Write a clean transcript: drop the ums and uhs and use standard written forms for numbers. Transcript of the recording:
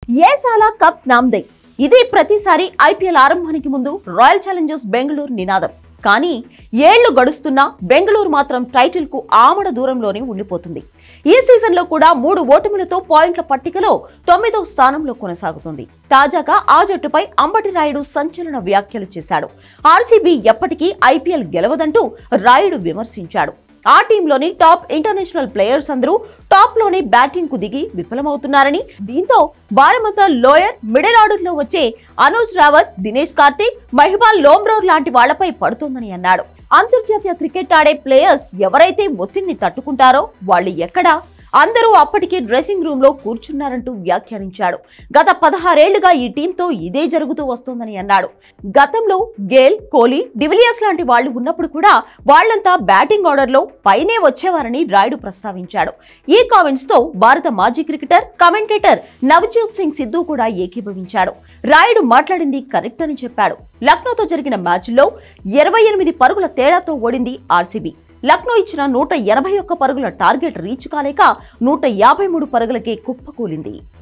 ఏసాల cup నామ్దే. ఇది ప్రతిసారి IPL ఆరంభానికి ముందు రాయల్ ఛాలెంజర్స్ బెంగళూరు నినాదం. కానీ ఏళ్లు గడుస్తున్నా బెంగళూరు మాత్రం టైటిల్ కు ఆమడ దూరంలోనే ఉండిపోతుంది. ఈ సీజన్ లో కూడా 3 ఓటములతో పాయింట్ల పట్టికలో 9వ స్థానంలో కొనసాగుతుంది. తాజాగా ఆ జట్టుపై అంబటి రాయుడు సంచలన వ్యాఖ్యలు చేశాడు. ఆర్సీబీ ఎప్పటికీ ఐపీఎల్ గెలవదంటూ రాయుడు విమర్శించాడు. ఆ టీంలోని టాప్ ఇంటర్నేషనల్ ప్లేయర్స్ అందరూ టాప్ లోనే బ్యాటింగ్ కు దిగి విఫలమవుతున్నారని, దీంతో భారమంతా లోయర్ మిడిల్ ఆర్డర్ లో వచ్చే అనుజ్ రావత్, దినేష్ కార్తిక్, మహిబాల్ లోమ్రోర్ లాంటి వాళ్లపై పడుతోందని అన్నాడు. అంతర్జాతీయ క్రికెట్ ఆడే ప్లేయర్స్ ఎవరైతే ఒత్తిడిని తట్టుకుంటారో వాళ్ళు ఎక్కడా, అందరూ అప్పటికే డ్రెస్సింగ్ రూమ్ లో కూర్చున్నారంటూ వ్యాఖ్యానించాడు. గత 16 ఏళ్లుగా ఈ టీంతో ఇదే జరుగుతూ వస్తోందని అన్నాడు. గతంలో గేల్, కోహ్లీ, డివిలియర్స్ లాంటి వాళ్లు ఉన్నప్పుడు కూడా వాళ్లంతా బ్యాటింగ్ ఆర్డర్ లో పైనే వచ్చేవారని రాయుడు ప్రస్తావించాడు. ఈ కామెంట్స్ తో భారత మాజీ క్రికెటర్, కమెంటేటర్ నవజోత్ సింగ్ సిద్ధు కూడా ఏకీభవించాడు. రాయుడు మాట్లాడింది కరెక్ట్ అని చెప్పాడు. లక్నోతో జరిగిన మ్యాచ్లో 28 పరుగుల తేడాతో ఓడింది ఆర్సీబీ. లక్నో ఇచ్చిన 181 పరుగుల టార్గెట్ రీచ్ కాలేక 153 పరుగులకే కుప్పకూలింది.